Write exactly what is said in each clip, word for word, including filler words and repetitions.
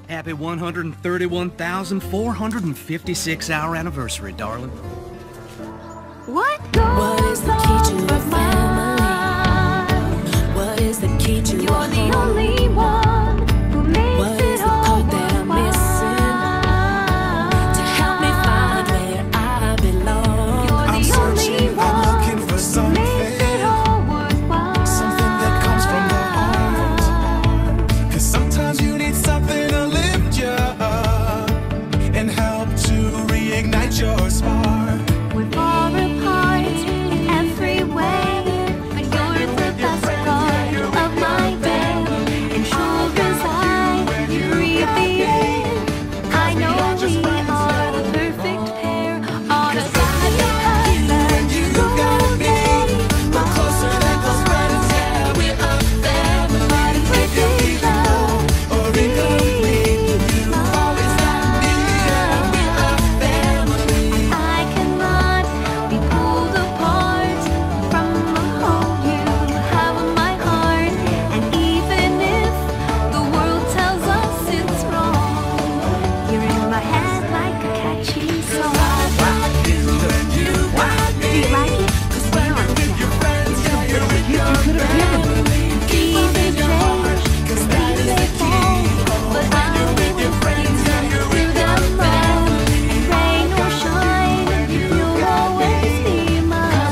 Happy one hundred thirty-one thousand four hundred fifty-six hour anniversary, darling. What goes What is the key to a family? What is the key to You're a the home? only one who makes What it is the all part that I'm missing to help me find where I belong? You're I'm the only searching, one I'm looking for who something, makes it all worthwhile. something that comes from the heart. 'Cause sometimes you need something to lift you up and help to reignite your spark. We're far apart in every way, but you're the best part of my day. In shoulders I breathe the air. I know we are the perfect pair on a side by side. You got me, the closer that goes better. Yeah, we're a family. If you feel love or incomplete, you always got me. Yeah, we're a family. I cannot be pulled apart from the home you have in my heart. And even if the world tells us it's wrong, you're in my head like a catchy song. You and you got me. Do you like it? Cause when you're with your friends, yeah, you're with your family. Keep them in your heart, 'cause that is the key. But When I'm you're with your friends, yeah, you're with through your the family. rain or shine, you'll always be mine.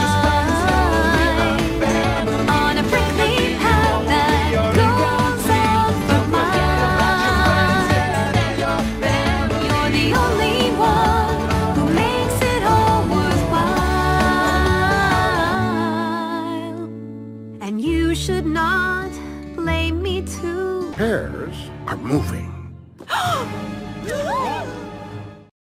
On a prickly path that goes out from mine. You're the only one who makes it all worthwhile. And you should not blame me too. Hairs are moving.